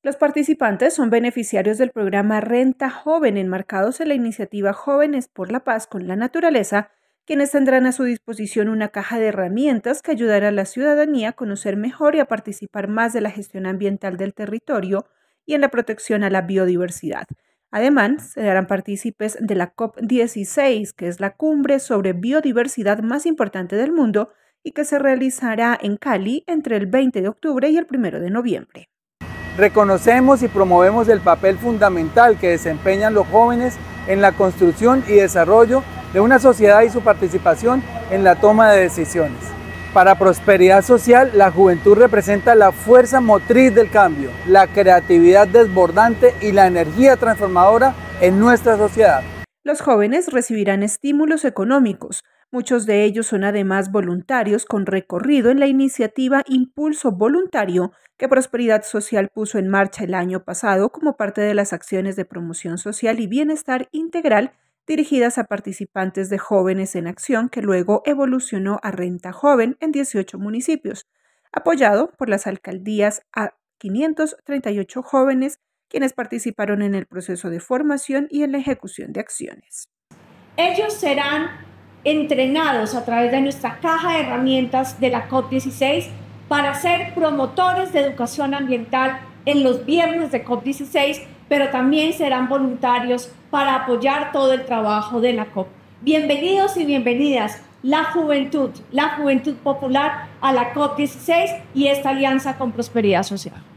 Los participantes son beneficiarios del programa Renta Joven, enmarcados en la iniciativa Jóvenes por la Paz con la Naturaleza, quienes tendrán a su disposición una caja de herramientas que ayudará a la ciudadanía a conocer mejor y a participar más de la gestión ambiental del territorio y en la protección a la biodiversidad. Además, se harán partícipes de la COP16, que es la cumbre sobre biodiversidad más importante del mundo y que se realizará en Cali entre el 20 de octubre y el 1 de noviembre. Reconocemos y promovemos el papel fundamental que desempeñan los jóvenes en la construcción y desarrollo de una sociedad y su participación en la toma de decisiones. Para Prosperidad Social, la juventud representa la fuerza motriz del cambio, la creatividad desbordante y la energía transformadora en nuestra sociedad. Los jóvenes recibirán estímulos económicos. Muchos de ellos son además voluntarios con recorrido en la iniciativa Impulso Voluntario que Prosperidad Social puso en marcha el año pasado como parte de las acciones de promoción social y bienestar integral dirigidas a participantes de Jóvenes en Acción, que luego evolucionó a Renta Joven en 18 municipios, apoyado por las alcaldías a 538 jóvenes, quienes participaron en el proceso de formación y en la ejecución de acciones. Ellos serán entrenados a través de nuestra caja de herramientas de la COP16 para ser promotores de educación ambiental en los viernes de COP16, pero también serán voluntarios para apoyar todo el trabajo de la COP. Bienvenidos y bienvenidas la juventud popular a la COP16 y esta alianza con Prosperidad Social.